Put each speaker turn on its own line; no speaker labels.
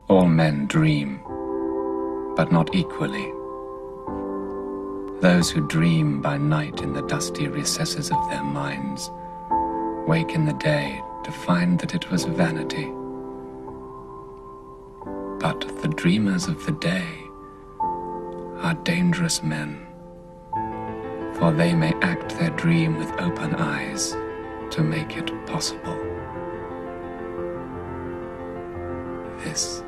All men dream, but not equally. Those who dream by night in the dusty recesses of their minds wake in the day to find that it was vanity. But the dreamers of the day are dangerous men, for they may act their dream with open eyes to make it possible. This